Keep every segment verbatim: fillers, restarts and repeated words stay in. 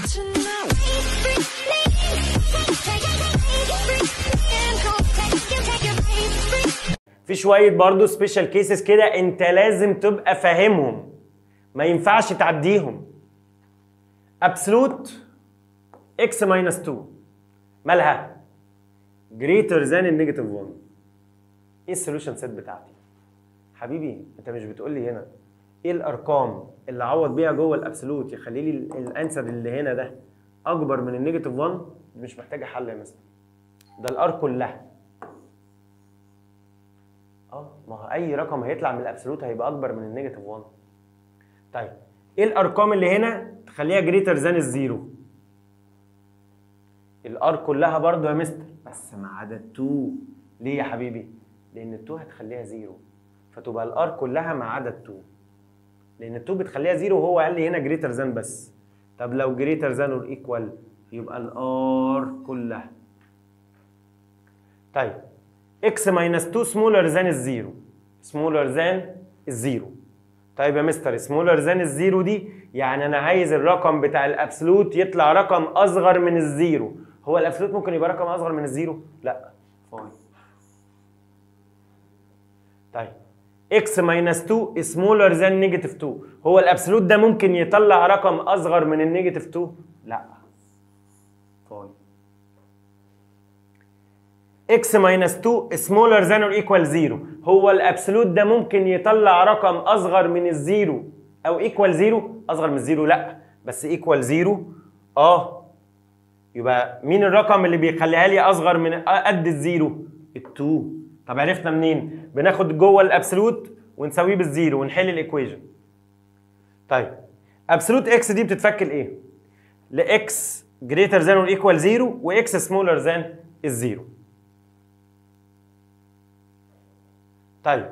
في شويه برضو سبيشال كيسز كده انت لازم تبقى فاهمهم، ما ينفعش تعديهم. ابسولوت اكس ماينس اتنين مالها؟ جريتر ذان النيجاتيف واحد. ايه السوليوشن سيت بتاعتي؟ حبيبي انت مش بتقول لي هنا ايه الارقام اللي اعوض بيها جوه الابسولوت يخلي لي الانسر اللي هنا ده اكبر من النيجاتيف واحد؟ مش محتاجه حل يا مستر، ده الار كلها. اه ما هو اي رقم هيطلع من الابسولوت هيبقى اكبر من النيجاتيف واحد. طيب ايه الارقام اللي هنا تخليها جريتر ذان الزيرو؟ الار كلها برضو يا مستر بس ما عدا اتنين. ليه يا حبيبي؟ لان اتنين هتخليها زيرو، فتبقى الار كلها ما عدا اتنين، لان اتنين بتخليها زيرو وهو قال لي هنا جريتر ذان بس. طب لو جريتر ذان اور ايكوال يبقى الار كلها. طيب اكس ماينس اتنين سمولر ذان الزيرو، سمولر ذان الزيرو. طيب يا مستر سمولر ذان الزيرو دي يعني انا عايز الرقم بتاع الابسولوت يطلع رقم اصغر من الزيرو. هو الابسولوت ممكن يبقى رقم اصغر من الزيرو؟ لا. فاين. طيب اكس ماينس اتنين سمولر ذان نيجاتيف اتنين، هو الابسولوت ده ممكن يطلع رقم اصغر من النيجاتيف اتنين؟ لا. فاين. اكس ماينس اتنين سمولر ذان اور ايكوال زيرو، هو الابسولوت ده ممكن يطلع رقم اصغر من الزيرو او ايكوال زيرو؟ اصغر من الزيرو لا، بس ايكوال زيرو اه. يبقى مين الرقم اللي بيخليها لي اصغر من قد الزيرو؟ اتنين. طب عرفنا منين؟ بناخد جوه الابسولوت ونساويه بالزيرو ونحل الايكويشن. طيب ابسولوت اكس دي بتتفك لايه؟ لاكس جريتر ذان اور ايكوال زيرو واكس سمولر ذان الزيرو. طيب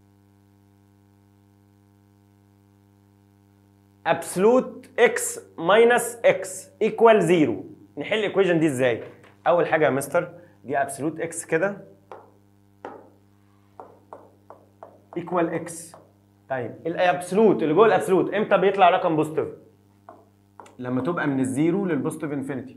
ابسولوت اكس ماينس اكس ايكوال زيرو، نحل الايكويشن دي ازاي؟ اول حاجه يا مستر دي ابسولوت اكس كده ايكوال اكس. طيب الابسولوت اللي جوه الابسولوت امتى بيطلع رقم بوزيتيف؟ لما تبقى من الزيرو للبوزيتيف انفينيتي.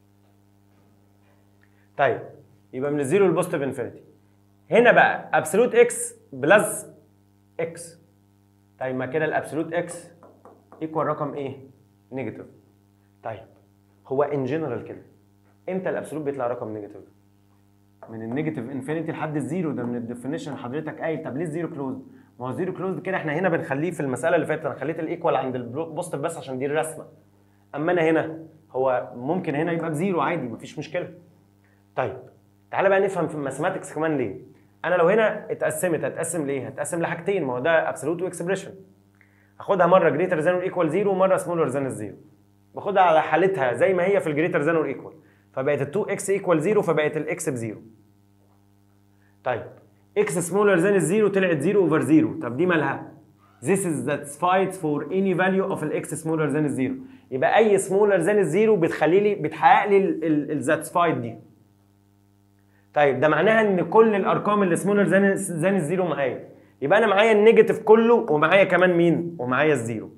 طيب يبقى من الزيرو للبوزيتيف انفينيتي. هنا بقى ابسولوت اكس بلس اكس. طيب ما كده الابسولوت اكس ايكوال رقم ايه؟ نيجاتيف. طيب هو ان جنرال كده امتى الابسولوت بيطلع رقم نيجاتيف؟ من النيجاتيف انفينيتي لحد الزيرو، ده من الديفينيشن حضرتك قايل. طب ليه الزيرو كلوزد؟ ما هو الزيرو كلوزد كده احنا هنا بنخليه في المساله اللي فاتت انا خليت الايكوال عند البوزيتيف بس عشان دي الرسمه. اما انا هنا هو ممكن هنا يبقى بزيرو عادي مفيش مشكله. طيب تعالى بقى نفهم في الماثيماتكس كمان ليه. انا لو هنا اتقسمت هتقسم ليه؟ هتقسم لحاجتين، ما هو ده ابسولوت واكسبريشن. هاخدها مره جريتر ذان اور ايكوال زيرو ومره سمولر ذان الزيرو. باخدها على حالتها زي ما هي في الجريتر ذان اور ايكوال، فبقت ال اتنين اكس ايكوال زيرو فبقت الاكس بزيرو. طيب اكس سمولر ذان الزيرو طلعت زيرو اوفر زيرو، طب دي مالها؟ This is satisfied for any value of الاكس smaller than الزيرو. يبقى اي smaller than الزيرو بتخلي لي بتحقق لي ال satisfied دي. طيب ده معناها ان كل الارقام اللي smaller than than الزيرو معايا، يبقى انا معايا النيجاتيف كله ومعايا كمان مين؟ ومعايا الزيرو.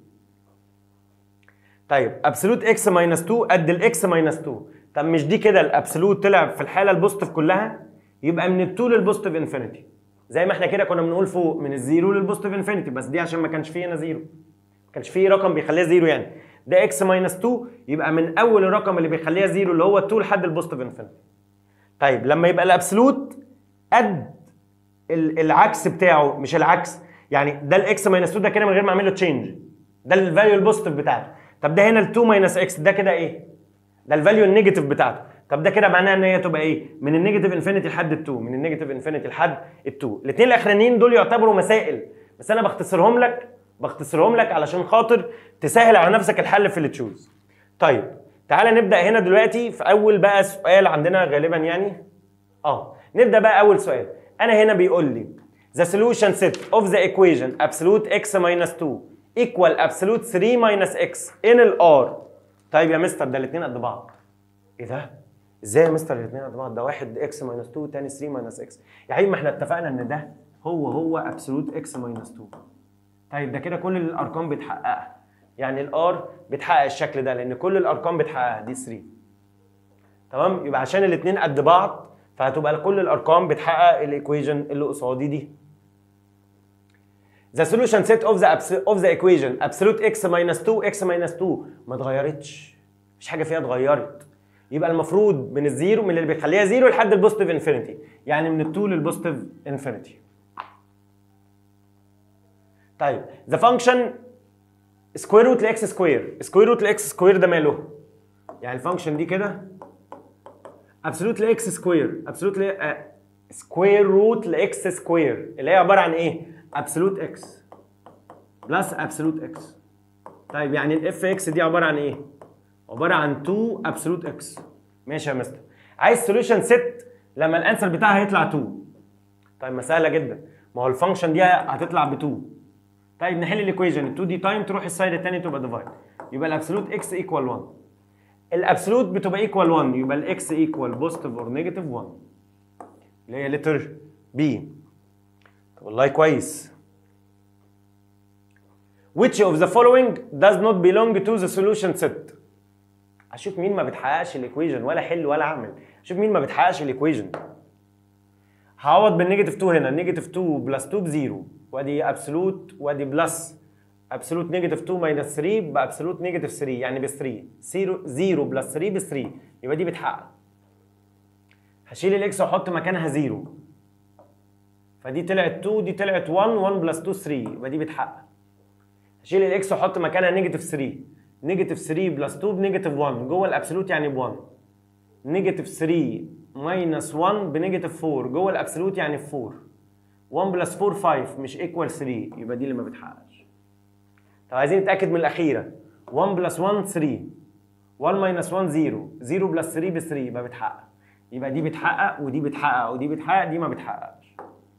طيب ابسولوت اكس ماينس اتنين قد الاكس ماينس اتنين، طب مش دي كده الابسولوت طلع في الحاله البوزيتيف كلها؟ يبقى من ال اتنين للبوزيتيف انفينيتي زي ما احنا كده كنا بنقول فوق من الزيرو للبوزيتيف انفينيتي، بس دي عشان ما كانش فيه هنا زيرو، ما كانش فيه رقم بيخليها زيرو يعني. ده اكس ماينس اتنين يبقى من اول الرقم اللي بيخليها زيرو اللي هو اتنين لحد البوزيتيف انفينيتي. طيب لما يبقى الابسولوت قد العكس بتاعه مش العكس، يعني ده الاكس ماينس اتنين ده كده من غير ما اعمل له تشينج، ده الفاليو البوزيتيف بتاعته. طب ده هنا ال اتنين ماينس اكس ده كده ايه؟ ده الفاليو النيجاتيف بتاعته. طب ده كده معناه ان هي تبقى ايه؟ من النيجاتيف انفينيتي لحد ال اتنين، من النيجاتيف انفينيتي لحد ال اتنين. الاثنين الاخرانيين دول يعتبروا مسائل، بس انا بختصرهم لك بختصرهم لك علشان خاطر تسهل على نفسك الحل في اللي تشوز. طيب تعالى نبدا هنا دلوقتي في اول بقى سؤال عندنا غالبا يعني اه نبدا بقى اول سؤال. انا هنا بيقول لي the solution set of the equation absolute x minus اتنين equal absolute تلاتة minus x in ال r. طيب يا مستر ده الاثنين قد بعض. ايه ده؟ ازاي يا مستر الاثنين قد بعض؟ ده واحد x minus اتنين والثاني تلاتة minus x. يا حبيبي ما احنا اتفقنا ان ده هو هو absolute x minus اتنين. طيب ده كده كل الارقام بتحققها. يعني الار بتحقق الشكل ده لان كل الارقام بتحققها دي ثلاثة. تمام؟ يبقى عشان الاثنين قد بعض فهتبقى كل الارقام بتحقق الايكويشن اللي قصادي دي. The solution set of the of the equation absolute x minus two x minus two ما اتغيرتش، مفيش حاجه فيها اتغيرت. يبقى المفروض من الزيرو، من اللي بيخليها زيرو لحد البوزيتيف انفينيتي، يعني من التو للبوزيتيف انفينيتي. طيب the function سكوير روت لاكس سكوير، سكوير روت لاكس سكوير ده ماله؟ يعني الفانكشن دي كده ابسولوت لاكس سكوير، ابسولوت ل سكوير روت لاكس سكوير اللي هي عباره عن ايه؟ ابسولوت اكس بلس ابسولوت اكس. طيب يعني الاف اكس دي عباره عن ايه؟ عباره عن اتنين ابسولوت اكس. ماشي يا مستر. عايز سوليوشن ست لما الانسر بتاعها يطلع اتنين. طيب ما سهله جدا، ما هو الفانكشن دي هتطلع ب اتنين. طيب نحل الايكويشن، ال اتنين دي تايم تروح السايد الثاني تبقى ديفايد، يبقى الابسولوت اكس ايكوال واحد. الابسولوت بتبقى ايكوال واحد، يبقى الاكس ايكوال بوزيتيف اور نيجاتيف واحد اللي هي لتر بي. والله كويس. Which of the following does not belong to the solution set؟ اشوف مين ما بتحققش الايكويشن، ولا حل ولا اعمل، اشوف مين ما بتحققش الايكويشن. هعوض بالنيجاتيف اتنين هنا، نيجاتيف اتنين بلس اتنين بزيرو، وادي ابسولوت وادي بلس ابسولوت نيجاتيف اتنين ماينس تلاتة بابسولوت نيجاتيف تلاتة يعني ب تلاتة. صفر بلس تلاتة ب تلاتة، يبقى دي بتحقق. هشيل الاكس واحط مكانها صفر، فدي طلعت اتنين دي طلعت واحد، واحد بلس اتنين تلاتة، يبقى دي بتحقق. هشيل الاكس واحط مكانها نيجاتيف تلاتة، نيجاتيف تلاتة بلس اتنين بنيجاتيف واحد، جوه الابسولوت يعني ب واحد. نيجاتيف تلاتة ماينس واحد بنيجاتيف اربعة، جوه الابسولوت يعني ب اربعة. واحد بلس اربعة خمسة مش ايكوال تلاتة، يبقى دي اللي ما بتحققش. طب عايزين نتاكد من الاخيره، واحد بلس واحد تلاتة، واحد ماينس واحد صفر، صفر بلس تلاتة ب تلاتة، يبقى بتحقق. يبقى دي بتحقق ودي بتحقق ودي بتحقق، دي ما بتحققش.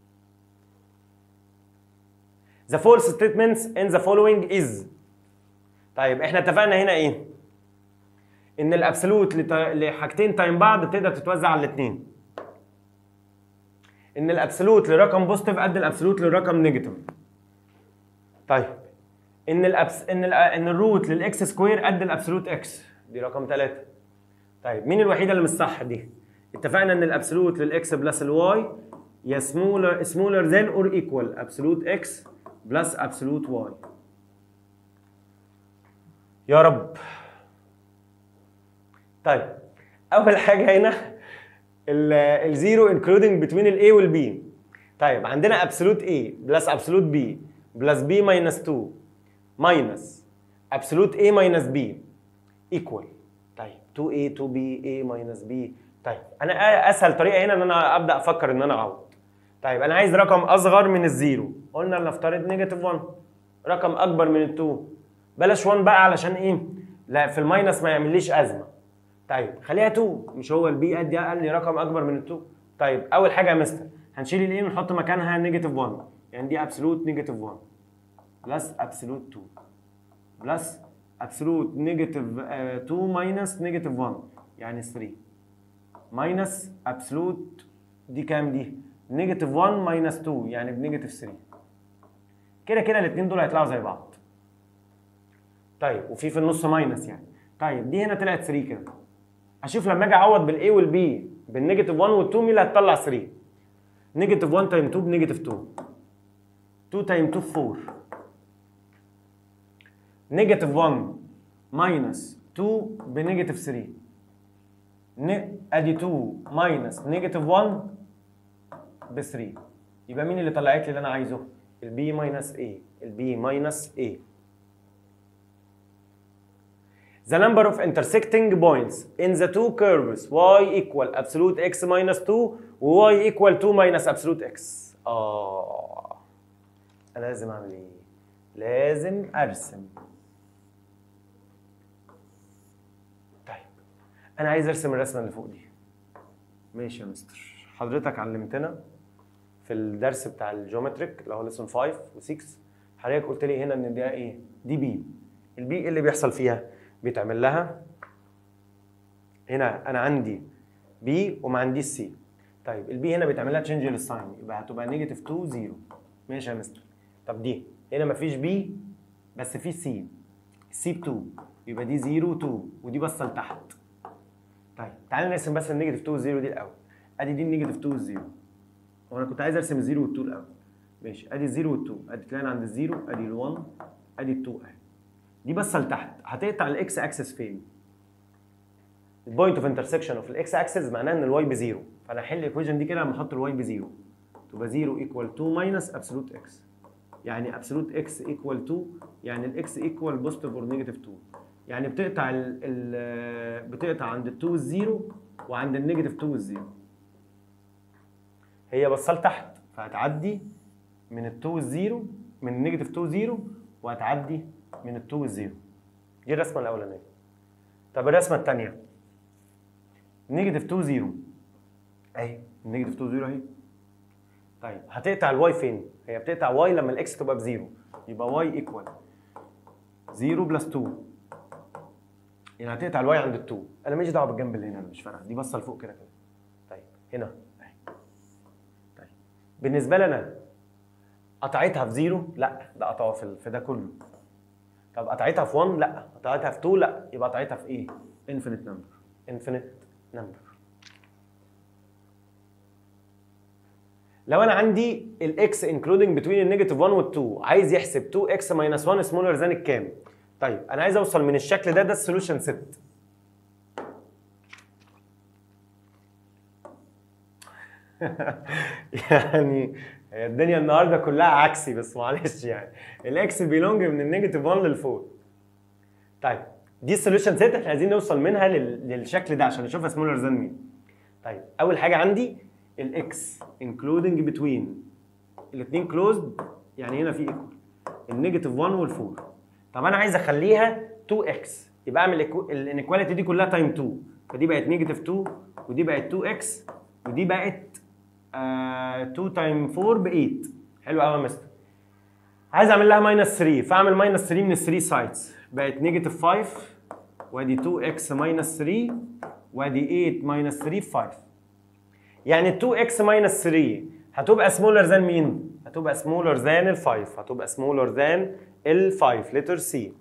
The false statements in the following is. طيب احنا اتفقنا هنا ايه؟ ان الابسولوت لحاجتين تايم بعض تقدر تتوزع على الاثنين. ان الابسولوت لرقم بوزيتيف قد الابسولوت لرقم نيجاتيف. طيب ان الابس ان ال ان الروت للاكس سكوير قد الابسولوت اكس، دي رقم ثلاثة. طيب مين الوحيده اللي مش صح دي؟ اتفقنا ان الابسولوت للاكس بلس الواي يا سمولر سمولر ذان اور ايكوال ابسولوت اكس بلس ابسولوت واي. يا رب. طيب اول حاجه هنا الزيرو انكلودنج بتوين الاي والبي. طيب عندنا ابسولوت A بلس ابسولوت B بلس B ماينس اتنين ماينس ابسولوت A ماينس B ايكوال. طيب اتنين A اتنين B A ماينس B. طيب انا اسهل طريقه هنا ان انا ابدا افكر ان انا اعوض. طيب انا عايز رقم اصغر من الزيرو، قلنا نفترض نيجاتيف واحد. رقم اكبر من الاتنين، بلاش واحد بقى علشان ايه؟ لا في الماينس ما يعمليش ازمه. طيب خليها اتنين، مش هو البي قد قال لي رقم اكبر من اتنين. طيب اول حاجه يا مستر هنشيل الايه ونحط مكانها نيجاتيف واحد، يعني دي ابسولوت نيجاتيف واحد بلس ابسولوت اتنين بلس ابسولوت نيجاتيف اتنين ماينس نيجاتيف واحد يعني تلاتة ماينس ابسولوت دي كام دي؟ نيجاتيف واحد ماينس اتنين يعني بنيجاتيف تلاتة. كده كده الاثنين دول هيطلعوا زي بعض. طيب وفي في النص ماينس يعني. طيب دي هنا طلعت تلاتة كده. اشوف لما اجي اعوض بالاي والبي بالنيجاتيف واحد وال2 مين اللي هتطلع تلاتة؟ نيجاتيف واحد تايم اتنين بنيجاتيف اتنين، اتنين تايم اتنين اربعة، نيجاتيف واحد ماينس اتنين بنيجاتيف تلاتة، ادي اتنين ماينس نيجاتيف واحد ب تلاتة، يبقى مين اللي طلعت لي اللي انا عايزه؟ البي ماينس اي، البي ماينس اي. The number of intersecting points in the two curves y equal absolute x minus two و y equal two minus absolute x. آه أنا لازم أعمل إيه؟ لازم أرسم. طيب أنا عايز أرسم الرسمة اللي فوق دي. ماشي يا مستر، حضرتك علمتنا في الدرس بتاع الجيومتريك اللي هو ليسون خمسة و ستة، حضرتك قلت لي هنا إن ده إيه؟ دي بي. البي إيه اللي بيحصل فيها؟ بيتعمل لها هنا انا عندي بي وما عنديش سي. طيب البي هنا بيتعمل لها تشينج للساين، يبقى هتبقى نيجاتيف اتنين صفر. ماشي يا مستر. طب دي هنا مفيش بي بس في سي، سي ب اتنين، يبقى دي صفر اتنين ودي باصه لتحت. طيب تعالى نرسم بس النيجاتيف اتنين والصفر دي الاول. ادي دي النيجاتيف اتنين والصفر. هو انا كنت عايز ارسم الصفر والاتنين الاول. ماشي، ادي الصفر والاتنين، ادي طلعنا عند الصفر، ادي الواحد، ادي الاتنين اهي. دي باصه لتحت، هتقطع الاكس اكسس فين؟ البوينت اوف انترسكشن اوف الاكس اكسس معناه ان الواي بزيرو، فانا هحل الايكويشن دي كده لما احط الواي بزيرو. تبقى صفر ايكوال اتنين ماينس ابسولوت اكس. يعني ابسولوت اكس ايكوال اتنين، يعني الاكس ايكوال بوزيتيف اور نيجاتيف اتنين. يعني بتقطع ال ال بتقطع عند ال اتنين والصفر وعند النيجاتيف اتنين والصفر. هي باصه لتحت فهتعدي من ال اتنين والصفر، من النيجاتيف اتنين والصفر، وهتعدي من ال اتنين والصفر. دي الرسمه الاولانيه. طب الرسمه الثانيه نيجاتيف اتنين صفر اهي، النيجاتيف اتنين صفر اهي. طيب هتقطع الواي فين؟ هي بتقطع واي لما الاكس تبقى بزيرو، يبقى واي ايكوال صفر بلس اتنين. يعني هتقطع الواي عند اتنين. انا ماليش دعوه بالجنب اللي هنا، انا مش فارقه، دي باصه لفوق كده كده. طيب هنا اهي. طيب بالنسبه لي انا قطعتها في صفر؟ لا، ده قطعها في في ده كله. طب قطعتها في واحد؟ لا. قطعتها في اتنين؟ لا. يبقى قطعتها في ايه؟ انفينيت نمبر. انفينيت نمبر. لو انا عندي الاكس انكلودنج بتوين النيجاتيف واحد وال اتنين، عايز يحسب اتنين اكس ماينس واحد سمولر ذان الكام؟ طيب انا عايز اوصل من الشكل ده، ده السوليوشن سيت. يعني هي الدنيا النهارده كلها عكسي، بس معلش يعني الاكس بيلونج من النيجاتيف واحد لل اربعة. طيب دي السوليوشن سيت، احنا عايزين نوصل منها للشكل ده عشان نشوفها سمولر ذان مين. طيب اول حاجه عندي الاكس انكلودنج بتوين الاثنين كلوزد، يعني هنا في ايكوال النيجاتيف واحد وال اربعة. طب انا عايز اخليها اتنين اكس، يبقى اعمل الانيكواليتي دي كلها تايم اتنين، فدي بقت نيجاتيف اتنين ودي بقت اتنين اكس ودي بقت آه اتنين تايم اربعة ب تمانية. حلو قوي يا مستر. عايز اعمل لها ماينس تلاتة، فاعمل ماينس تلاتة من ال تلاتة سايدز، بقت نيجاتيف خمسة وادي اتنين اكس ماينس تلاتة وادي تمانية ماينس تلاتة ب خمسة. يعني اتنين اكس ماينس تلاتة هتبقى سمولر ذان مين؟ هتبقى سمولر ذان ال خمسة، هتبقى سمولر ذان ال خمسة، لتر سي.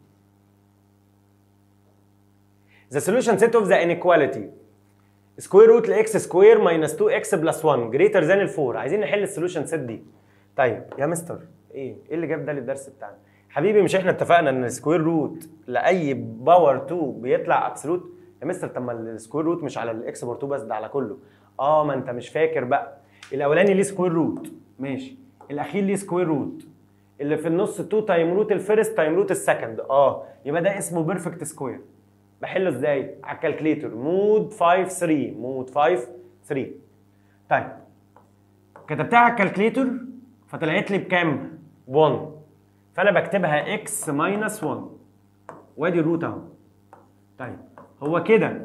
The solution set of the inequality square root ل x square minus two x plus one greater than ال اربعة. عايزين نحل السوليوشن سيت دي. طيب يا مستر ايه؟ ايه اللي جاب ده للدرس بتاعنا؟ حبيبي مش احنا اتفقنا ان السكوير روت لاي باور اتنين بيطلع ابسولوت؟ يا مستر طب ما السكوير روت مش على الاكس باور اتنين بس، ده على كله. اه ما انت مش فاكر بقى. الاولاني ليه سكوير روت، ماشي. الاخير ليه سكوير روت. اللي في النص اتنين تايم روت الفيرست تايم روت السكند. اه يبقى ده اسمه بيرفكت سكوير. بحله ازاي؟ على الكالكليتر مود خمسة تلاتة، مود خمسة تلاتة. طيب كتبتها على الكالكليتر فطلعت لي بكام؟ واحد. فانا بكتبها اكس ماينس واحد وادي الروت اهو. طيب هو كده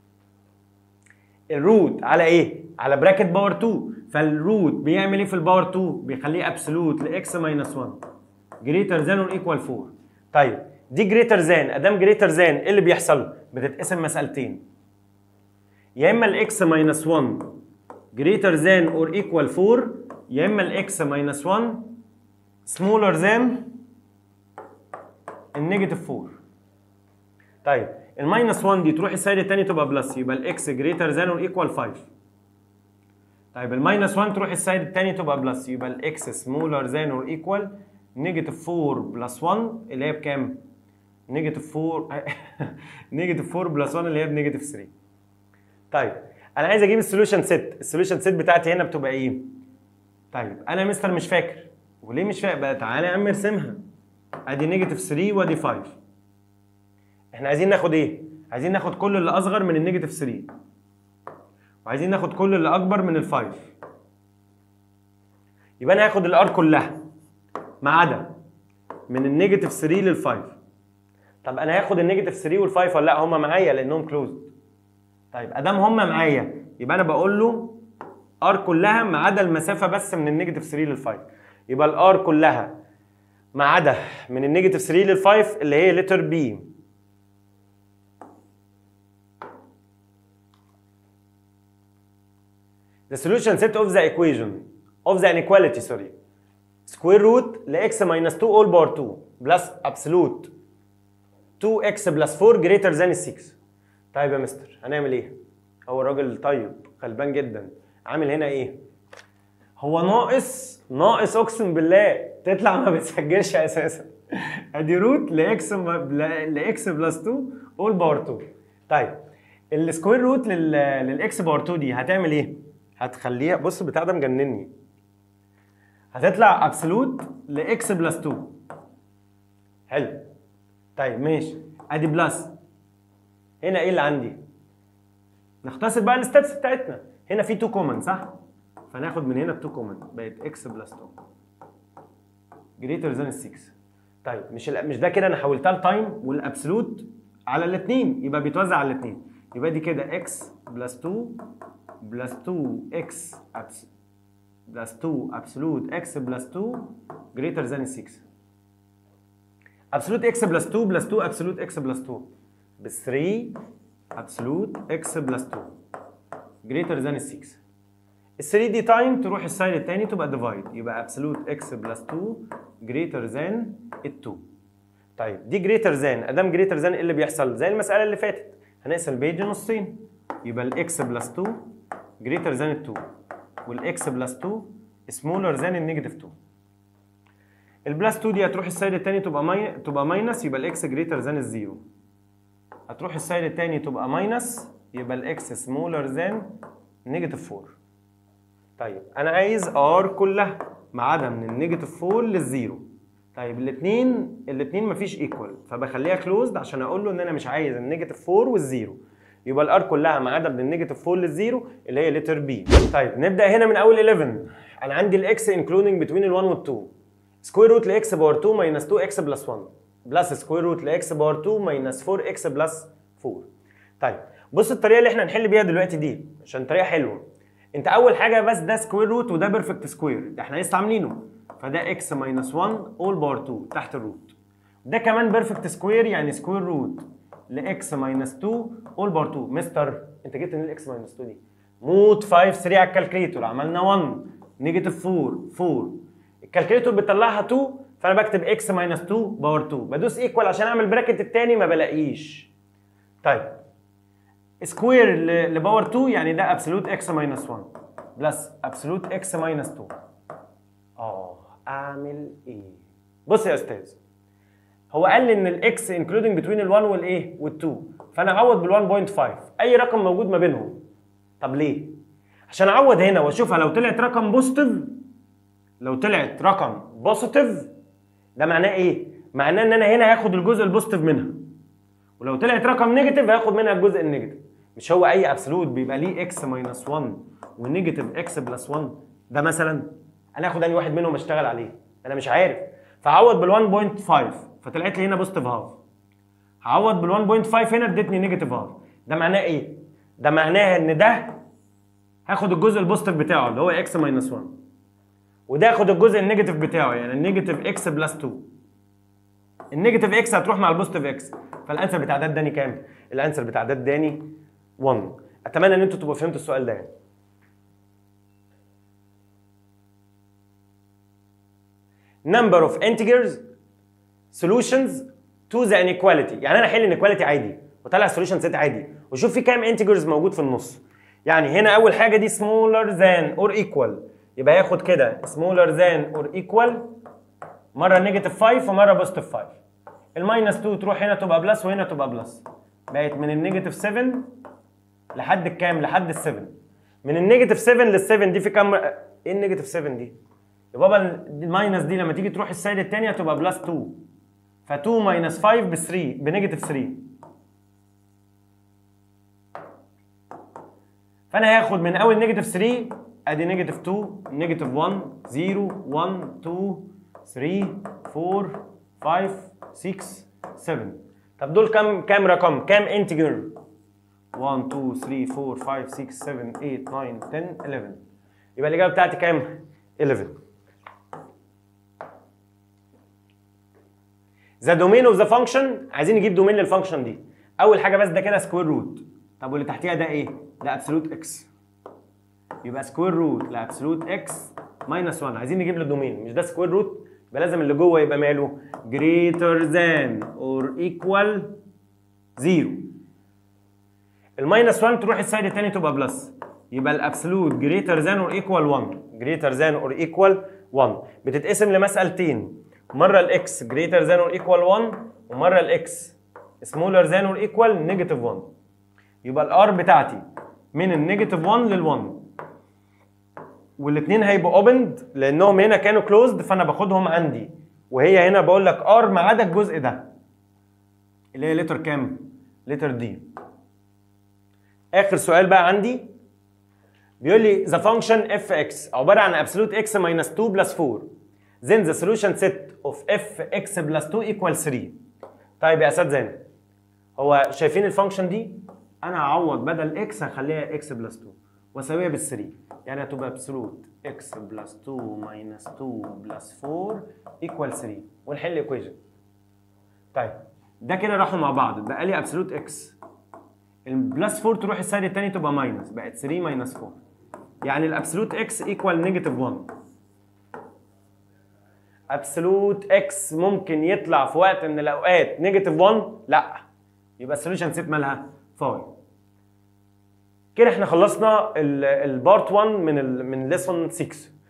الروت على ايه؟ على براكت باور اتنين، فالروت بيعمل ايه في الباور اتنين؟ بيخليه ابسولوت لاكس ماينس واحد جريتر ذان اور ايكوال اربعة. طيب دي جريتر ذان، ادام جريتر ذان ايه اللي بيحصل؟ بتتقسم مسألتين، يا اما الاكس ماينس واحد جريتر ذان اور ايكوال اربعة، يا اما الاكس ماينس واحد سمولر ذان النيجاتيف اربعة. طيب الماينس واحد دي تروح السايد الثاني تبقى بلس، يبقى الاكس جريتر ذان اور ايكوال خمسة. طيب الماينس واحد تروح السايد الثاني تبقى بلس، يبقى الاكس سمولر ذان اور ايكوال نيجاتيف اربعة بلس واحد اللي هي بكام؟ نيجاتيف اربعة نيجاتيف اربعة بلس واحد اللي هي بنيجاتيف تلاتة. طيب انا عايز اجيب السوليوشن سيت، السوليوشن سيت بتاعتي هنا بتبقى ايه؟ طيب انا مستر مش فاكر، وليه مش فاكر بقى؟ تعالى يا عم ارسمها. ادي نيجاتيف تلاتة وادي خمسة. احنا عايزين ناخد ايه؟ عايزين ناخد كل اللي اصغر من النيجاتيف تلاتة وعايزين ناخد كل اللي اكبر من ال خمسة. يبقى انا هاخد الار كلها ما عدا من النيجاتيف تلاتة لل خمسة. طب انا هاخد النيجاتيف تلاتة وال خمسة ولا لا؟ هم معايا لانهم كلوزد. طيب ادام هم معايا يبقى انا بقول له ار كلها ما عدا المسافه بس من النيجاتيف تلاتة لل خمسة. يبقى الار كلها ما عدا من النيجاتيف تلاتة لل خمسة اللي هي لتر بي. The solution set of the equation of the inequality sorry square root ل x minus two all power two plus absolute تو اكس بلس فور جريتر ذان ستة. طيب يا مستر هنعمل ايه؟ هو الراجل طيب غلبان جدا، عامل هنا ايه؟ هو ناقص ناقص اقسم بالله تطلع ما بتسجلش اساسا. ادي روت لاكس لاكس بلس اتنين اول باور اتنين. طيب السكوير روت للاكس باور اتنين دي هتعمل ايه؟ هتخليها، بص البتاع ده مجنني، هتطلع ابسولوت لاكس بلس اتنين. حلو. طيب ماشي، ادي بلس، هنا ايه اللي عندي؟ نختصر بقى الستاتس بتاعتنا، هنا في اتنين كومن صح؟ فناخد من هنا اتنين كومن، بقت اكس بلس اتنين جريتر ذان ستة. طيب مش مش ده كده انا حولتها لتايم والابسولوت على الاثنين، يبقى بيتوزع على الاثنين، يبقى دي كده اكس بلس اتنين بلس اتنين اكس بلس اتنين ابسولوت اكس بلس اتنين جريتر ذان ستة. ابسولوت اكس بلس اتنين بلس اتنين ابسولوت اكس بلس اتنين ب تلاتة ابسولوت اكس بلس اتنين جريتر ذان ستة. ال تلاتة دي تايم تروح السايد الثاني تبقى ديفايد، يبقى ابسولوت اكس بلس اتنين جريتر ذان اتنين. طيب دي جريتر ذان، ادام جريتر ذان ايه اللي بيحصل؟ زي المساله اللي فاتت هنقسم البيج نصين، يبقى الاكس بلس اتنين جريتر ذان اتنين والاكس بلس اتنين سمولر ذان النيجاتيف اتنين. البلس اتنين دي هتروح السايد الثاني تبقى ماي... تبقى ماينس، يبقى الاكس جريتر ذان الزيرو. هتروح السايد الثاني تبقى ماينس، يبقى الاكس سمولر ذان نيجاتيف اربعة. طيب انا عايز ار كلها ما عدا من النيجاتيف اربعة للزيرو. طيب الاثنين الاثنين مفيش ايكوال، فبخليها كلوزد عشان اقول له ان انا مش عايز النيجاتيف اربعة والزيرو، يبقى الار كلها ما عدا من النيجاتيف اربعة للزيرو اللي هي لتر بي. طيب نبدا هنا من اول حداشر. انا عندي الاكس انكلودنج بتوين ال1 وال2، سكوير روت لاكس باور اتنين ماينس اتنين اكس بلس واحد بلس سكوير روت لاكس باور اتنين ماينس اربعة اكس بلس اربعة. طيب بص الطريقه اللي احنا هنحل بيها دلوقتي دي عشان طريقه حلوه. انت اول حاجه بس ده سكوير روت وده بيرفكت سكوير، ده احنا لسه عاملينه، فده اكس ماينس واحد اول باور اتنين تحت الروت. ده كمان بيرفكت سكوير يعني سكوير روت لاكس ماينس اتنين اول باور اتنين. مستر انت جبت منين الاكس ماينس اتنين دي؟ موت خمسة تلاتة على الكالكليتور، عملنا واحد نيجاتيف اربعة اربعة، الكالكليتور بتطلعها اتنين، فانا بكتب اكس ماينس اتنين باور اتنين، بدوس ايكوال عشان اعمل براكت الثاني ما بلاقيش. طيب سكوير لباور اتنين يعني ده ابسولوت اكس ماينس واحد بلس ابسولوت اكس ماينس اتنين. اه اعمل ايه؟ بص يا استاذ، هو قال لي ان الاكس انكلودنج بتوين ال1 والايه وال2، فانا اعوض بال واحد فاصلة خمسة اي رقم موجود ما بينهم. طب ليه؟ عشان اعوض هنا واشوفها لو طلعت رقم بوزيتيف، لو طلعت رقم بوزيتيف ده معناه ايه؟ معناه ان انا هنا هاخد الجزء البوزيتيف منها، ولو طلعت رقم نيجاتيف هاخد منها الجزء النيجاتيف. مش هو اي ابسولوت بيبقى ليه اكس ماينس واحد ونيجاتيف اكس بلس واحد؟ ده مثلا انا هاخد اي واحد منهم اشتغل عليه، انا مش عارف، فاعوض بال واحد فاصلة خمسة فطلعت لي هنا بوزيتيف هاف، هعوض بال واحد فاصلة خمسة هنا ادتني نيجاتيف هاف. ده معناه ايه؟ ده معناه ان ده هاخد الجزء البوزيتيف بتاعه اللي هو اكس ماينس واحد، وده هاخد الجزء النيجاتيف بتاعه يعني النيجاتيف اكس بلس اتنين. النيجاتيف اكس هتروح مع البوزيتيف اكس، فالانسر بتاع ده اداني كام؟ الانسر بتاع ده اداني واحد. اتمنى ان انتوا تبقوا فهمتوا السؤال ده يعني. number of integers solutions to the inequality، يعني انا احل inequality عادي وطلع solution set عادي وشوف في كام integers موجود في النص. يعني هنا اول حاجه دي smaller than or equal، يبقى هياخد كده smaller than or equal مره نيجاتيف خمسة ومره بوزيتيف خمسة. الماينس اتنين تروح هنا تبقى بلس وهنا تبقى بلس، بقت من النيجاتيف سبعة لحد الكام؟ لحد ال سبعة. من النيجاتيف سبعة لل سبعة دي في كام؟ ايه النيجاتيف سبعة دي؟ يا بابا الماينس دي لما تيجي تروح السايد الثانيه هتبقى بلس اتنين، ف اتنين ماينس خمسة ب تلاتة بنيجاتيف تلاتة. فانا هاخد من اول نيجاتيف تلاتة ادي نيجاتيف اتنين نيجاتيف واحد صفر واحد اتنين تلاتة اربعة خمسة ستة سبعة. طب دول كام كام رقم؟ كام انتجر؟ واحد اتنين تلاتة اربعة خمسة ستة سبعة تمانية تسعة عشرة حداشر. يبقى الاجابه بتاعتي كام؟ حداشر. ذا دومين اوف ذا فانكشن، عايزين نجيب دومين للفانكشن دي. اول حاجه بس ده كده سكوير روت، طب واللي تحتيها ده ايه؟ ده ابسولوت اكس، يبقى سكوير روت لابسولوت اكس ماينس واحد. عايزين نجيب له دومين، مش ده سكوير روت يبقى لازم اللي جوه يبقى ماله greater than or equal زيرو. الماينس واحد تروح السايد الثاني تبقى بلس، يبقى الابسولوت greater than or equal واحد greater than or equal واحد. بتتقسم لمسألتين، مرة الاكس greater than or equal واحد ومرة الاكس smaller than or equal negative واحد. يبقى الار بتاعتي من النيجاتيف واحد لل واحد، والاثنين هيبقوا اوبند لانهم هنا كانوا كلوزد، فانا باخدهم عندي، وهي هنا بقول لك ار ما عدا الجزء ده اللي هي لتر كام؟ لتر دي. اخر سؤال بقى عندي بيقول لي the function fx عباره عن absolute x minus two plus four then the solution set of fx plus two equals three. طيب يا اساتذه هنا هو شايفين الفانكشن دي؟ انا هعوض بدل x هخليها x بلس two واساويها بال ثري، يعني هتبقى absolute x بلس two minus two بلس four equals ثري ونحل ايكويشن. طيب ده كده راحوا مع بعض، بقى لي absolute x البلس فور تروح السايد الثاني تبقى ماينس، بقت ثري ماينس فور، يعني الابسولوت اكس ايكوال نيجاتيف واحد. ابسولوت اكس ممكن يطلع في وقت من الاوقات نيجاتيف واحد؟ لا، يبقى السوليوشن سيت مالها فاي. كده احنا خلصنا البارت واحد من ال من ليسون ستة.